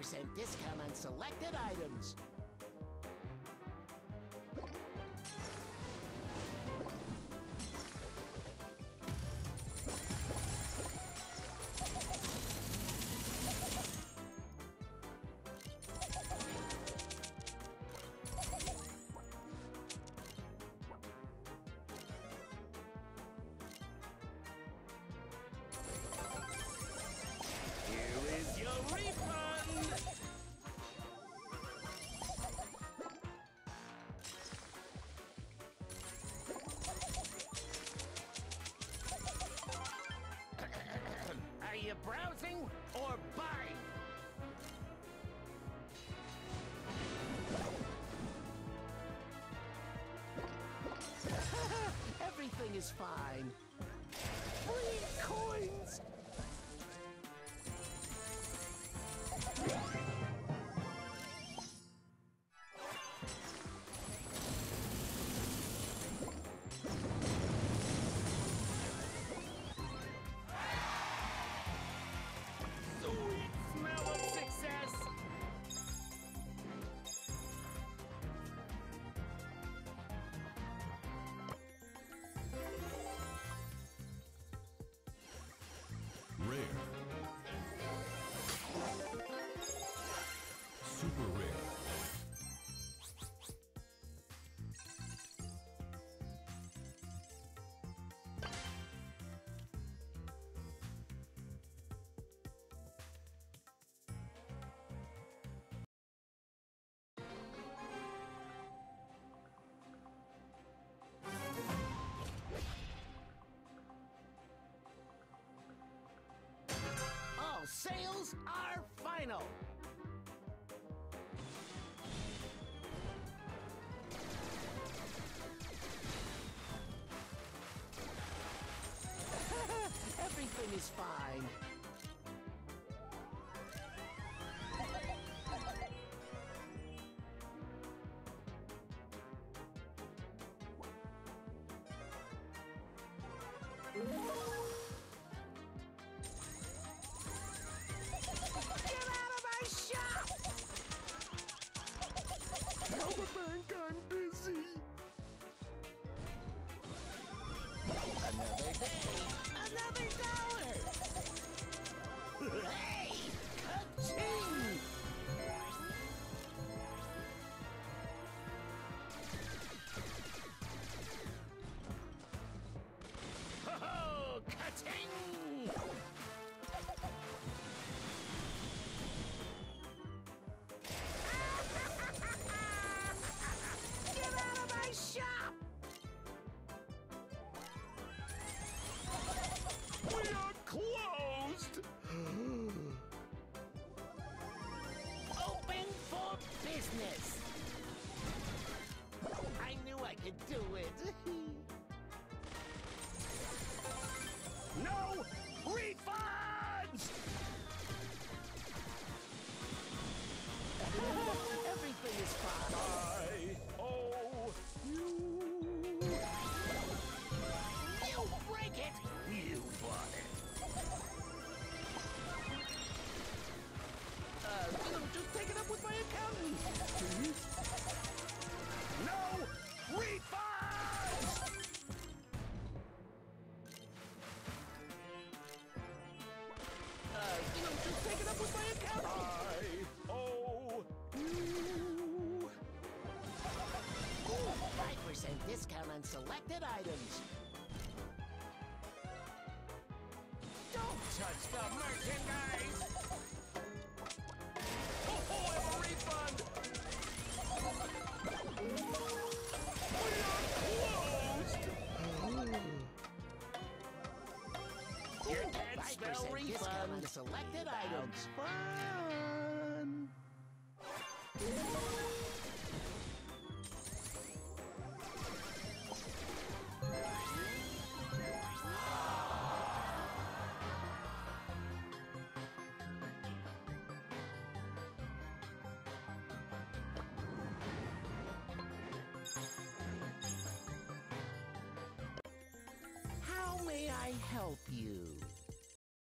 5% discount on selected items. Here is your refund! Are you browsing or buying? Everything is fine. Free coins! Sweet smell of success! Rare. Super rare. All sales are final. Everything is fine. Get out of my shop! Tell the bank I'm busy! Another day, another dollar! Hey! Ka-ching! Ho-ho! Ka-ting! Get out of my shop! We are closed! Open for business! I knew I could do it. No refunds! Everything is fine. I owe you. You break it! You bought it. Just take it up with my accountant. Please? No refunds! Just take it up with my accountant. I owe you. 5% discount on selected items. Don't touch the merchandise! Oh, I have a refund! We are closed! You can't spell 5% discount on refund! selected items. Fun! How may I help you?